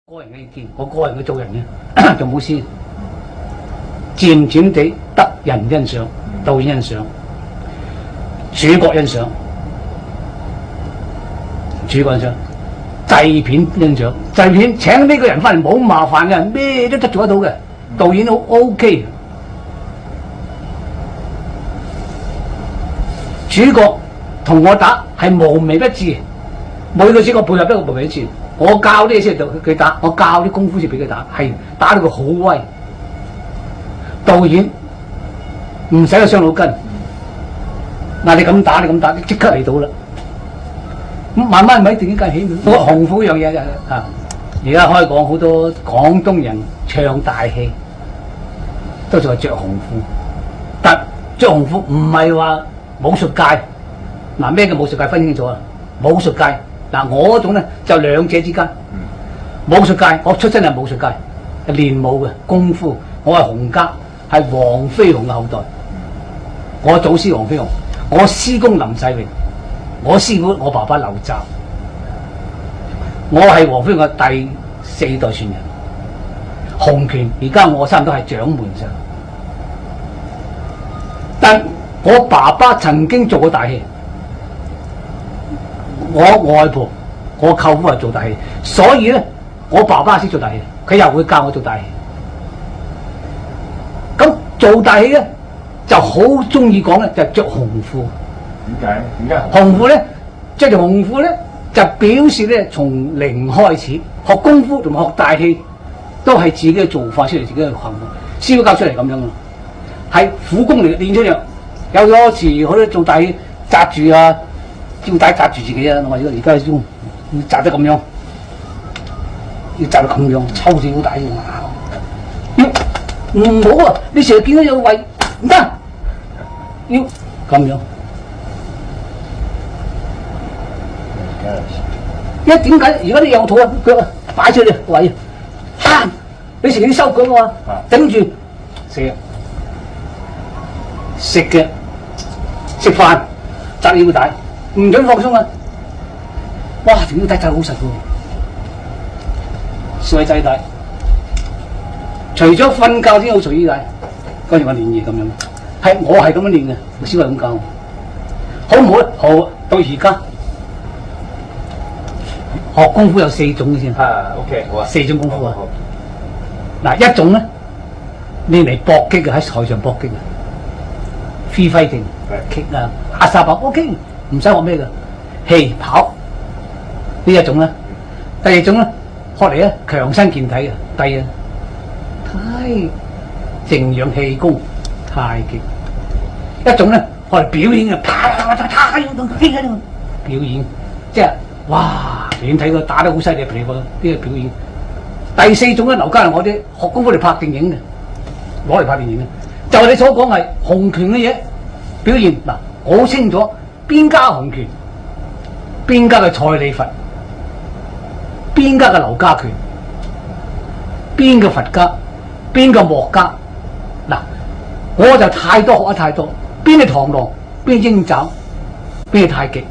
個人嘅意見，我個人嘅做人咧就冇先，漸漸地得人欣賞，導演欣賞，主角欣賞，製片欣賞，製片請呢個人翻嚟冇麻煩嘅，咩都得做得到嘅，導演都 OK， 主角同我打係無微不至，每個主角配合都無微不至。我教啲嘢先佢打，我教啲功夫先俾佢打，係打到佢好威。導演唔使去傷腦筋，嗱你咁打，即刻嚟到啦。咁慢慢咪電影界起面。我紅褲樣嘢啊，而家開講好多廣東人唱大戲，都仲係着紅褲。但着紅褲唔係話武術界，嗱咩叫武術界分清楚啊？武術界。嗱，我嗰種咧就兩者之間。武術界，我出身係武術界，係練武嘅功夫。我係洪家，係黃飛鴻嘅後代。我祖師黃飛鴻，我師公林世榮，我師傅我爸爸劉澤。我係黃飛鴻嘅第4代傳人。洪拳而家我差唔多係掌門上，但我爸爸曾經做過大戲。我外婆、我舅父係做大戲，所以咧，我爸爸識做大戲，佢又會教我做大戲。咁做大戲咧，就好中意講咧，就着紅褲。 點解？ 紅褲咧，着條紅褲咧，就表示咧，從零開始學功夫同埋學大戲，都係自己嘅做法出嚟，自己嘅行為。師傅教出嚟咁樣嘅，係苦功嚟練出嚟。有咗時好多做大戲紮住啊。腰帶紮住自己啊！我而家要紮得咁樣，要紮到咁樣，抽住腰帶要唔好啊！你成日見到有位唔得，要咁樣。因為點解而家啲有肚啊腳啊擺出嚟位啊！你成日要收腳喎，頂住食嘅食飯紮腰帶。唔准放鬆啊！哇，條腰帶紮好實喎，碎仔帶。除咗瞓覺先好除腰帶，嗰陣我練嘢咁樣，係我係咁樣練嘅，老師係咁教我。好唔好？好，到而家學功夫有4種嘅先。 OK， 好啊。4 種功夫啊。嗱，一種咧練嚟搏擊嘅，喺台上搏擊嘅 ，free fighting， kick 啊，阿沙伯 OK。唔使學咩嘅，氣跑呢一種啦。第二種咧，學嚟咧強身健體嘅，第二太靜養氣功太極。一種咧學嚟表演嘅，太表演，即係哇！你睇佢打得好犀利，譬如呢個表演。第4種咧，劉家良我啲學功夫嚟拍電影嘅，攞嚟拍電影嘅，就係你所講係洪拳嘅嘢表現嗱，我好清楚。邊家洪拳，邊家嘅蔡李佛，邊家嘅劉家拳，邊個佛家，邊個墨家，嗱，我就太多學得太多，邊係螳螂，邊係鷹爪，邊係太極，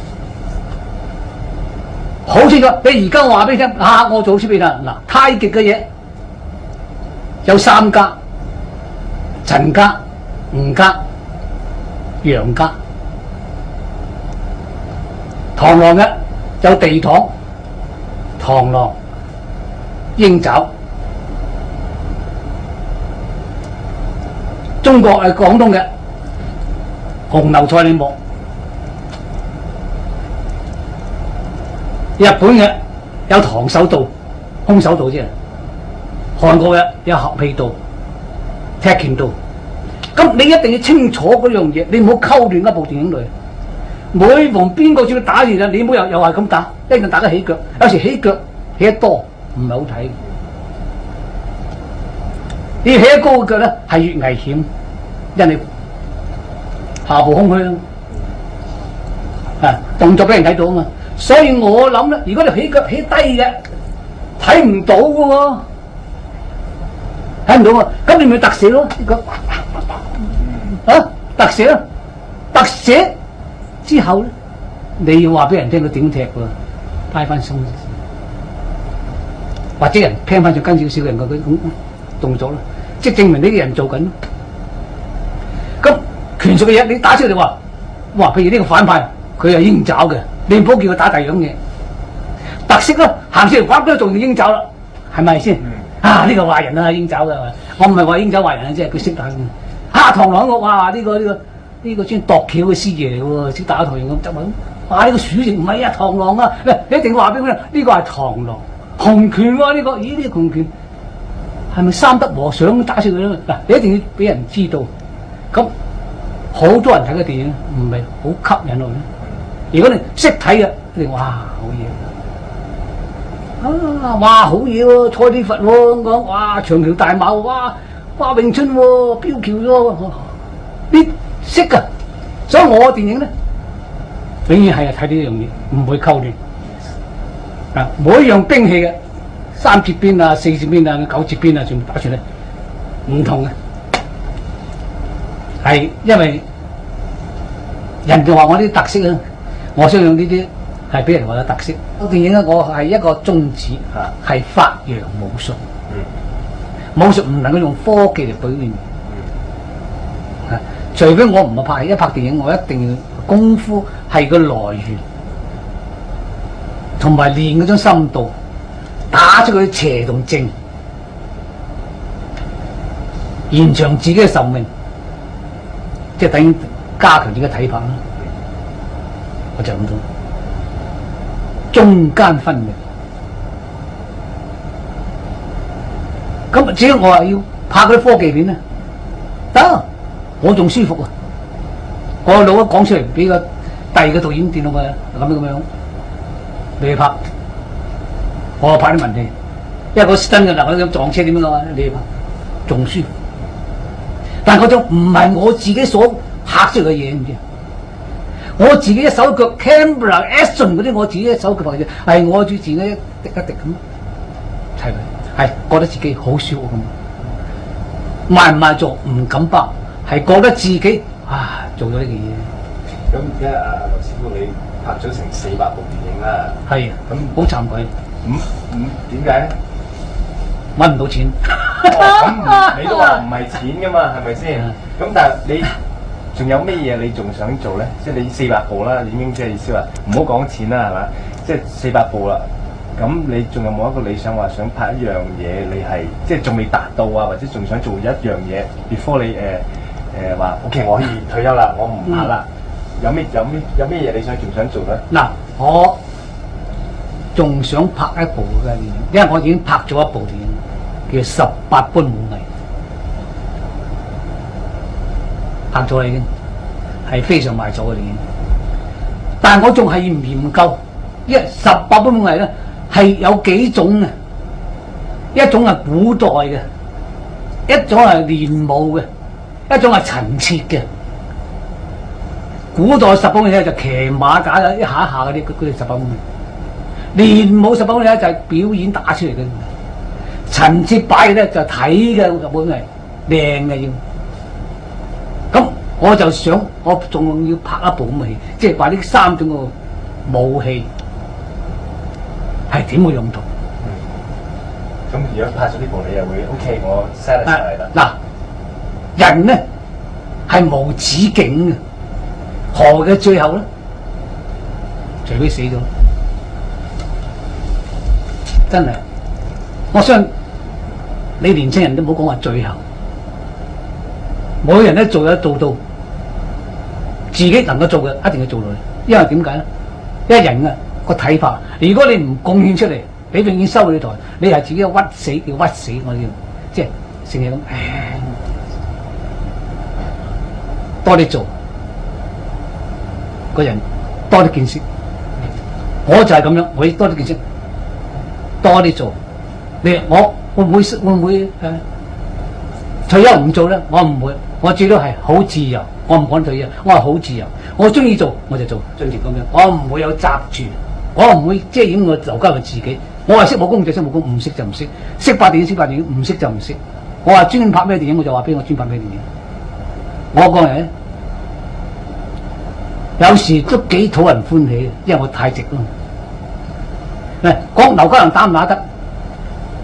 好清楚。你而家我話俾你聽，我做先俾你睇。嗱，太極嘅嘢有3家，陳家、吳家、楊家。螳螂嘅有地堂、螳螂、鷹爪。中國係廣東嘅紅樓蔡李莫。日本嘅有唐手道、空手道啫。韓國嘅有合氣道、踢拳道。咁你一定要清楚嗰樣嘢，你唔好溝亂一部電影裏。每逢邊個叫佢打完啦，你唔好又係咁打，一定打得起腳。有時起腳起得多唔係好睇，你起得高嘅腳咧係越危險，因為下部空虛啊，動作俾人睇到啊嘛。所以我諗咧，如果你起腳起低嘅，睇唔到嘅喎，睇唔到啊，咁你咪特寫咯，特寫咯，特寫。之後咧，你要話俾人聽佢點踢喎，派翻鬆。 或者人聽翻上跟少少人嘅嗰種動作啦，即係證明呢啲人做緊。咁拳術嘅嘢，你打出嚟話，哇！譬如呢個反派，佢係鷹爪嘅，你唔好叫佢打第二樣嘢。特色咯，行出嚟玩都做鷹爪啦，係咪先？啊！呢個壞人啊，鷹爪嘅，我唔係話鷹爪壞人啊，即係佢識打嘅。嚇螳螂我哇！呢個專度橋嘅師爺嚟喎，識打螳螂咁執啊！哇！呢個鼠形唔係啊，螳螂啊！你一定話俾佢聽，呢個係螳螂，紅拳喎呢個，咦呢個紅拳係咪三德和尚打出去咧？嗱，你一定要俾人知道。咁好多人睇嘅電影唔係好吸引落去。如果你識睇嘅，你哇好嘢啊！哇好嘢喎，蔡李佛喎咁講，哇長橋大馬，哇詠春喎，標橋喎，你識噶。所以我嘅電影咧，永遠係睇呢樣嘢，唔會溝亂。啊，每一樣兵器嘅3節鞭啊、4節鞭啊、9節鞭啊，全部打出嚟唔同嘅。係因為人哋話我啲特色啊，我相信呢啲係俾人話嘅特色。電影咧，我係一個宗旨，係發揚武術。武術唔能夠用科技嚟表現。除非我唔係拍，一拍電影我一定要功夫係個來源，同埋練嗰種深度，打出佢邪同正，延長自己嘅壽命。即係等於加強自己嘅體魄啦，我就咁做，中間分明。咁只要我話要拍嗰啲科技片咧，得，我仲舒服啊！我腦一講出嚟，俾個第二個導演電腦嘅咁樣，你去拍，我拍啲文戲，因為嗰真嘅嗱，嗰種撞車點樣講啊？你去拍，仲舒服。但係嗰種唔係我自己所拍出嚟嘅嘢，唔知我自己一手腳 camera action 嗰啲，我自己一手腳拍嘅，係我自己一滴一滴咁，係覺得自己好舒服咁。賣唔賣座唔敢包，係覺得自己做咗呢件嘢。 咁而家劉師傅你拍咗成400部電影啦， 係咁好慚愧。 點解咧？ 揾唔到錢。 咁你都話唔係錢噶嘛，係咪先？咁但係你仲有咩嘢你仲想做咧？即係你400部啦，已經即係意思話唔好講錢啦，係嘛？即係400部啦。咁你仲有冇一個理想話想拍一樣嘢？你係即係仲未達到啊，或者仲想做一樣嘢 before 你話 OK 我可以退休啦，我唔拍啦。有咩嘢你仲想做咧？ 嗱，我仲想拍一部嘅電影，因為我已經拍咗一部電影。叫18般武藝，拍咗啦已經，係非常賣座嘅電影。但係我仲係唔研究，因為18般武藝咧係有幾種嘅，一種係古代嘅，一種係練武嘅，一種係陳設嘅。古代18般武藝就騎馬打一下一下嗰啲18般武藝，練武18般武藝咧就係表演打出嚟嘅。陳設擺嘅咧就睇嘅18般武藝靚嘅要，咁我就想我仲要拍一部咁嘅戲，即係話呢3種嘅武器係點嘅用途。 咁如果拍咗呢部，你又會 OK， 我 satisfy啦。 嗱，人咧係無止境嘅，何嘅最後咧？除非死咗，真係，我相信。你年青人都唔好講話最後，每個人都做到自己能夠做嘅，一定要做落去。因為點解咧？因為人個睇法，如果你唔貢獻出嚟，你永遠收你台，你係自己屈死，叫屈死我哋，即係成日咁，多啲做，個人多啲見識。我就係咁樣，我多啲見識，多啲做。我會唔會退休唔做咧？我唔會，我最多係好自由。我唔講退休，我係好自由。我中意做我就做，盡情咁樣。我唔會有閘住，我唔會遮掩我留交佢自己。我係識武功就識武功，唔識就唔識。識拍電影識拍電影，唔識就唔識。我話專拍咩電影，我就話俾我專拍咩電影。我個人有時都幾討人歡喜嘅，因為我太直咯。講劉家良打唔打得？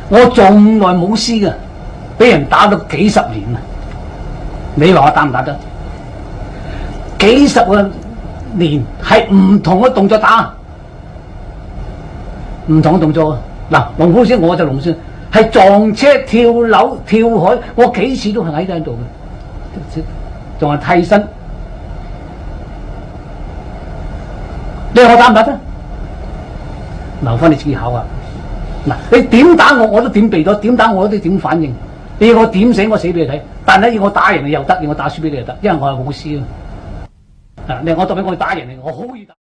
我從來冇輸嘅，俾人打咗幾十年啦。你話我打唔打得？幾十個年係唔同嘅動作打，唔同嘅動作。嗱，龍虎先我就龍先，係撞車、跳樓、跳海，我幾次都係喺度嘅，仲係替身。你話我打唔打得？留翻你自己考啊！嗱，你點打我，我都點避咗；點打我都點反應。你要我點死，我死俾你睇。但係要我打贏你又得，要我打輸俾你又得，因為我係武師啊！你我代表我打贏你，我好易打。